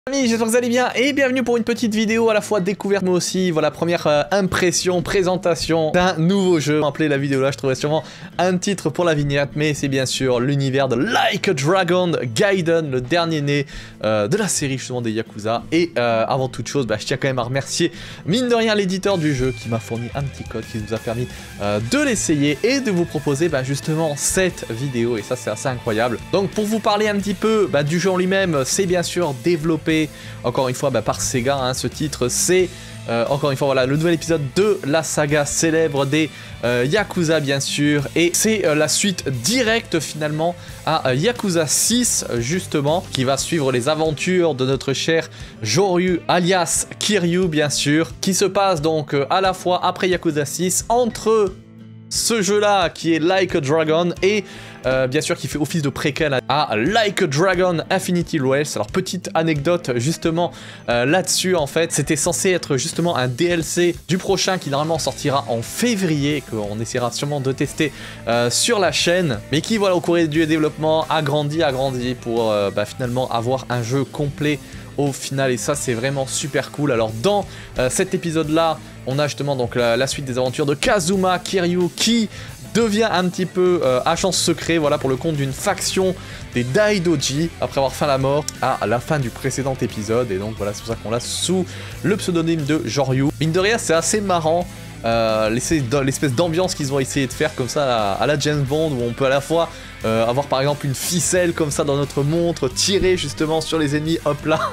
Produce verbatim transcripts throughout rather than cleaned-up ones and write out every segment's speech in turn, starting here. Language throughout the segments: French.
Amis, j'espère que vous allez bien et bienvenue pour une petite vidéo à la fois découverte mais aussi voilà première euh, impression, présentation d'un nouveau jeu. Appelé la vidéo là, je trouverais sûrement un titre pour la vignette, mais c'est bien sûr l'univers de Like a Dragon Gaiden, le dernier né euh, de la série justement des Yakuza. Et euh, avant toute chose, bah, je tiens quand même à remercier mine de rien l'éditeur du jeu qui m'a fourni un petit code qui nous a permis euh, de l'essayer et de vous proposer bah, justement cette vidéo, et ça c'est assez incroyable. Donc pour vous parler un petit peu bah, du jeu en lui-même, c'est bien sûr développé encore une fois bah, par Sega, hein. Ce titre c'est euh, encore une fois voilà le nouvel épisode de la saga célèbre des euh, Yakuza bien sûr, et c'est euh, la suite directe finalement à euh, Yakuza six justement, qui va suivre les aventures de notre cher Joryu alias Kiryu bien sûr, qui se passe donc euh, à la fois après Yakuza six, entre ce jeu là qui est Like a Dragon et euh, bien sûr qui fait office de préquel à Like a Dragon Infinity Wells. Alors petite anecdote justement euh, là-dessus, en fait c'était censé être justement un D L C du prochain qui normalement sortira en février, qu'on essaiera sûrement de tester euh, sur la chaîne, mais qui voilà au cours du développement a grandi, a grandi pour euh, bah, finalement avoir un jeu complet au final, et ça c'est vraiment super cool. Alors dans euh, cet épisode là on a justement donc la, la suite des aventures de Kazuma Kiryu qui devient un petit peu euh, agent secret voilà pour le compte d'une faction des Daidoji après avoir fait la mort à la fin du précédent épisode, et donc voilà c'est pour ça qu'on l'a sous le pseudonyme de Joryu. Mine de rien c'est assez marrant Euh, l'espèce d'ambiance qu'ils ont essayé de faire comme ça à, à la James Bond, où on peut à la fois euh, avoir par exemple une ficelle comme ça dans notre montre, tirer justement sur les ennemis hop là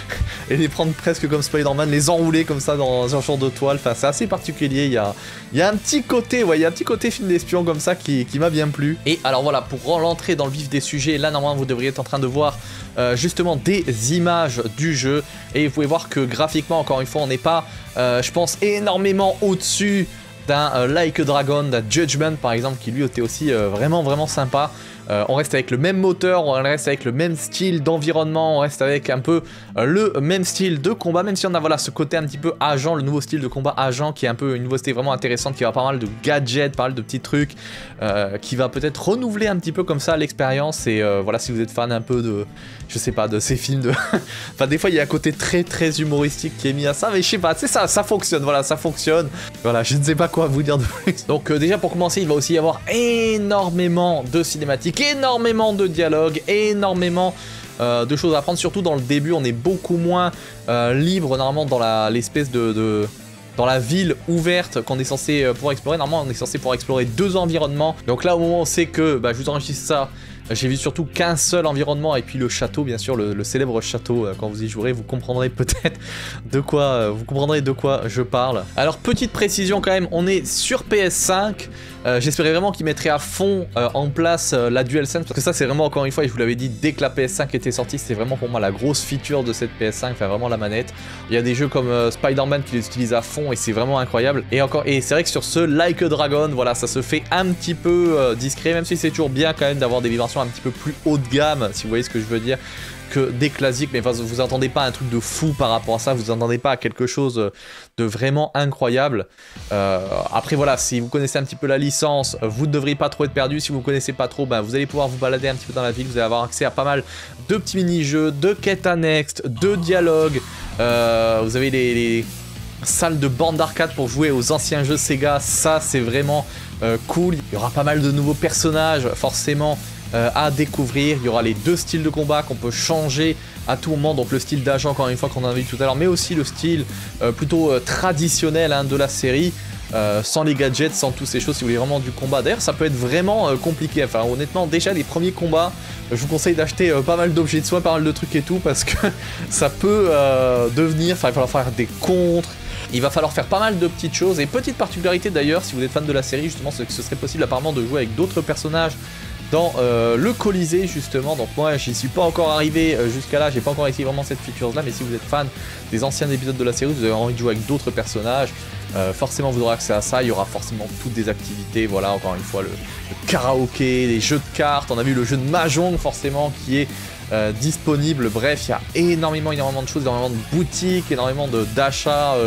et les prendre presque comme Spider-Man, les enrouler comme ça dans un champ de toile. Enfin c'est assez particulier, il y a, il y a un petit côté ouais, il y a un petit côté film d'espion comme ça qui, qui m'a bien plu. Et alors voilà, pour rentrer dans le vif des sujets, là normalement vous devriez être en train de voir euh, justement des images du jeu, et vous pouvez voir que graphiquement encore une fois on n'est pas euh, je pense énormément au-dessus d'un euh, Like a Dragon, d'un Judgment par exemple, qui lui était aussi euh, vraiment vraiment sympa. Euh, on reste avec le même moteur, on reste avec le même style d'environnement, on reste avec un peu euh, le même style de combat, même si on a voilà ce côté un petit peu agent, le nouveau style de combat agent qui est un peu une nouveauté vraiment intéressante, qui va pas mal de gadgets, pas mal de petits trucs, euh, qui va peut-être renouveler un petit peu comme ça l'expérience. Et euh, voilà, si vous êtes fan un peu de, je sais pas, de ces films de... enfin des fois il y a un côté très très humoristique qui est mis à ça, mais je sais pas, c'est ça, ça fonctionne, voilà, ça fonctionne. Voilà, je ne sais pas quoi vous dire de plus. Donc euh, déjà pour commencer, il va aussi y avoir énormément de cinématiques, énormément de dialogues, énormément euh, de choses à apprendre, surtout dans le début on est beaucoup moins euh, libre normalement dans l'espèce de, de... dans la ville ouverte qu'on est censé euh, pouvoir explorer. Normalement on est censé pouvoir explorer deux environnements, donc là au moment où on sait que bah, je vous enregistre ça, j'ai vu surtout qu'un seul environnement, et puis le château bien sûr, le, le célèbre château. Quand vous y jouerez vous comprendrez peut-être de quoi vous comprendrez de quoi je parle. Alors petite précision quand même, on est sur P S cinq. Euh, J'espérais vraiment qu'ils mettraient à fond euh, en place euh, la DualSense, parce que ça c'est vraiment encore une fois, et je vous l'avais dit dès que la P S cinq était sortie, c'était vraiment pour moi la grosse feature de cette P S cinq, enfin vraiment la manette. Il y a des jeux comme euh, Spider-Man qui les utilisent à fond et c'est vraiment incroyable. Et encore, et c'est vrai que sur ce Like a Dragon, voilà, ça se fait un petit peu euh, discret, même si c'est toujours bien quand même d'avoir des vibrations un petit peu plus haut de gamme, si vous voyez ce que je veux dire, que des classiques. Mais enfin, vous attendez pas à un truc de fou par rapport à ça, vous attendez pas à quelque chose de vraiment incroyable. Euh, après voilà, si vous connaissez un petit peu la licence, vous ne devriez pas trop être perdu. Si vous ne connaissez pas trop, ben, vous allez pouvoir vous balader un petit peu dans la ville, vous allez avoir accès à pas mal de petits mini-jeux, de quêtes annexes, de dialogues. Euh, vous avez les, les salles de bornes d'arcade pour jouer aux anciens jeux Sega, ça c'est vraiment euh, cool. Il y aura pas mal de nouveaux personnages forcément euh, à découvrir. Il y aura les deux styles de combat qu'on peut changer à tout moment, donc le style d'agent encore une fois qu'on a vu tout à l'heure, mais aussi le style euh, plutôt euh, traditionnel hein, de la série, euh, sans les gadgets, sans toutes ces choses, si vous voulez vraiment du combat. D'ailleurs ça peut être vraiment euh, compliqué, enfin honnêtement déjà les premiers combats, je vous conseille d'acheter euh, pas mal d'objets de soins, pas mal de trucs et tout, parce que ça peut euh, devenir, enfin il va falloir faire des contres, il va falloir faire pas mal de petites choses. Et petite particularité d'ailleurs, si vous êtes fan de la série justement, c'est que ce serait possible apparemment de jouer avec d'autres personnages dans euh, le Colisée justement. Donc moi j'y suis pas encore arrivé euh, jusqu'à là, j'ai pas encore essayé vraiment cette feature là, mais si vous êtes fan des anciens épisodes de la série, vous avez envie de jouer avec d'autres personnages, euh, forcément vous aurez accès à ça. Il y aura forcément toutes des activités, voilà, encore une fois le, le karaoké, les jeux de cartes, on a vu le jeu de Mahjong forcément qui est euh, disponible. Bref, il y a énormément énormément de choses, énormément de boutiques, énormément d'achats euh,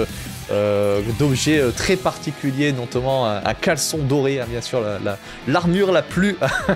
euh, d'objets euh, très particuliers, notamment un, un caleçon doré, hein, bien sûr, l'armure la, la, la plus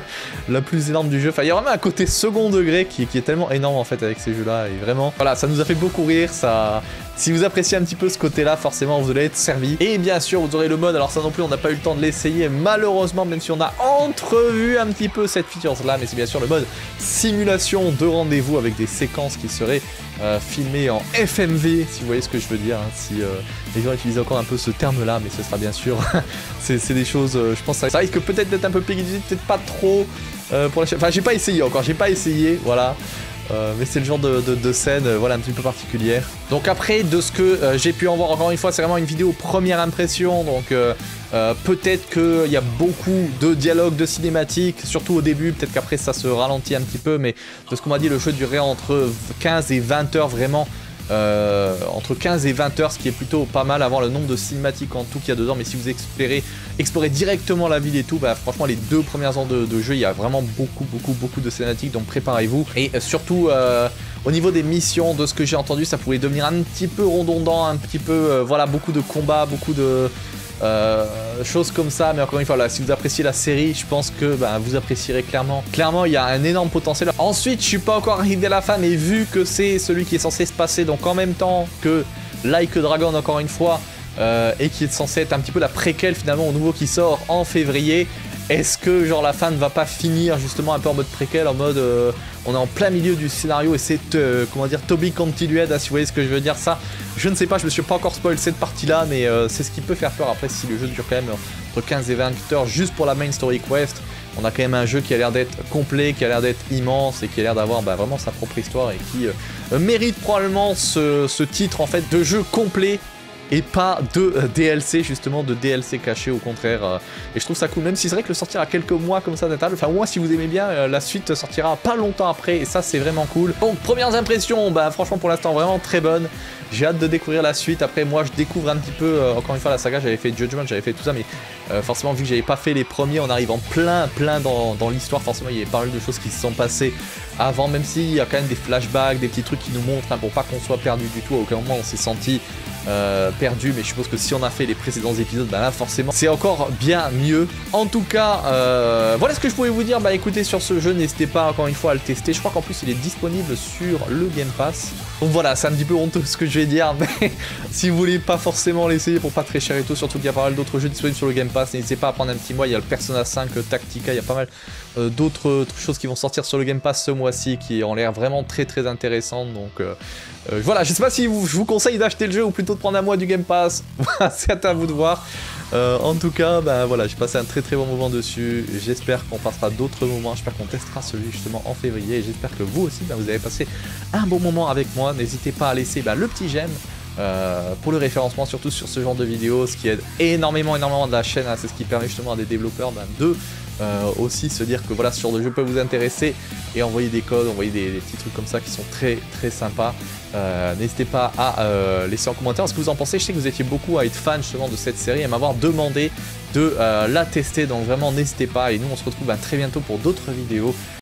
la plus énorme du jeu. Enfin, il y a vraiment un côté second degré qui, qui est tellement énorme en fait avec ces jeux-là. Et vraiment, voilà, ça nous a fait beaucoup rire. Ça, si vous appréciez un petit peu ce côté-là, forcément, vous allez être servi. Et bien sûr, vous aurez le mode. Alors ça non plus, on n'a pas eu le temps de l'essayer, malheureusement, même si on a entrevu un petit peu cette feature-là. Mais c'est bien sûr le mode simulation de rendez-vous avec des séquences qui seraient euh, filmées en F M V, si vous voyez ce que je veux dire. Hein, si euh, les gens utilisent encore un peu ce terme-là, mais ce sera bien sûr. c'est des choses, euh, je pense, ça, ça risque peut-être d'être un peu P G dix-huit, peut-être pas trop euh, pour la chaîne. Enfin, j'ai pas essayé encore, j'ai pas essayé, voilà. Euh, mais c'est le genre de, de, de scène euh, voilà, un petit peu particulière. Donc après, de ce que euh, j'ai pu en voir, encore une fois, c'est vraiment une vidéo première impression. Donc euh, euh, peut-être qu'il y a beaucoup de dialogues, de cinématiques, surtout au début. Peut-être qu'après ça se ralentit un petit peu. Mais de ce qu'on m'a dit, le jeu durerait entre quinze et vingt heures vraiment. Euh, entre quinze et vingt heures, ce qui est plutôt pas mal, avoir le nombre de cinématiques en tout qu'il y a dedans. Mais si vous explorez, explorez directement la ville et tout, bah franchement les deux premières heures de, de jeu, il y a vraiment beaucoup beaucoup beaucoup de cinématiques, donc préparez-vous. Et euh, surtout euh, au niveau des missions, de ce que j'ai entendu, ça pourrait devenir un petit peu redondant, un petit peu, euh, voilà, beaucoup de combats, beaucoup de... Euh, choses comme ça, mais encore une fois là, si vous appréciez la série, je pense que bah, vous apprécierez clairement. Clairement, il y a un énorme potentiel. Ensuite, je suis pas encore arrivé à la fin, mais vu que c'est celui qui est censé se passer donc en même temps que Like a Dragon, encore une fois, euh, et qui est censé être un petit peu la préquelle finalement au nouveau qui sort en février. Est-ce que genre la fin ne va pas finir justement un peu en mode préquel, en mode euh, on est en plein milieu du scénario et c'est euh, comment dire Toby Continued, si vous voyez ce que je veux dire, ça je ne sais pas, je me suis pas encore spoil cette partie là, mais euh, c'est ce qui peut faire peur après si le jeu dure quand même entre quinze et vingt heures juste pour la main story quest. On a quand même un jeu qui a l'air d'être complet, qui a l'air d'être immense et qui a l'air d'avoir bah, vraiment sa propre histoire et qui euh, mérite probablement ce, ce titre en fait de jeu complet. Et pas de euh, D L C, justement, de D L C caché, au contraire. Euh, et je trouve ça cool, même si c'est vrai que le sortir à quelques mois comme ça d'intervalle, enfin, moi, si vous aimez bien, euh, la suite sortira pas longtemps après, et ça, c'est vraiment cool. Donc, premières impressions, bah, franchement, pour l'instant, vraiment très bonne. J'ai hâte de découvrir la suite. Après, moi, je découvre un petit peu, euh, encore une fois, la saga, j'avais fait Judgment, j'avais fait tout ça, mais euh, forcément, vu que j'avais pas fait les premiers, on arrive en plein, plein dans, dans l'histoire. Forcément, il y a pas mal de choses qui se sont passées avant, même s'il y a quand même des flashbacks, des petits trucs qui nous montrent, hein, pour pas qu'on soit perdu du tout. À aucun moment, on s'est senti Euh, perdu, mais je suppose que si on a fait les précédents épisodes, bah là forcément c'est encore bien mieux. En tout cas, euh, voilà ce que je pouvais vous dire. Bah écoutez, sur ce jeu, n'hésitez pas encore une fois à le tester. Je crois qu'en plus il est disponible sur le Game Pass. Donc voilà, c'est un petit peu honteux ce que je vais dire, mais si vous voulez pas forcément l'essayer pour pas très cher et tout, surtout qu'il y a pas mal d'autres jeux disponibles sur le Game Pass, n'hésitez pas à prendre un petit mois. Il y a le Persona cinq Tactica, il y a pas mal euh, d'autres choses qui vont sortir sur le Game Pass ce mois-ci qui ont l'air vraiment très très intéressantes. Donc euh, euh, voilà, je sais pas si vous, je vous conseille d'acheter le jeu ou plutôt de prendre un mois du Game Pass. C'est à vous de voir. Euh, en tout cas, ben voilà, j'ai passé un très très bon moment dessus. J'espère qu'on passera d'autres moments. J'espère qu'on testera celui justement en février. Et j'espère que vous aussi, ben, vous avez passé un bon moment avec moi. N'hésitez pas à laisser ben, le petit j'aime euh, pour le référencement, surtout sur ce genre de vidéos, ce qui aide énormément, énormément de la chaîne. Hein. C'est ce qui permet justement à des développeurs ben, de euh, aussi se dire que voilà, ce genre de jeu peut vous intéresser et envoyer des codes, envoyer des, des petits trucs comme ça qui sont très très sympas. Euh, N'hésitez pas à euh, laisser en commentaire ce que vous en pensez. Je sais que vous étiez beaucoup à être fan justement de cette série et à m'avoir demandé de euh, la tester, donc vraiment n'hésitez pas. Et nous on se retrouve ben, très bientôt pour d'autres vidéos.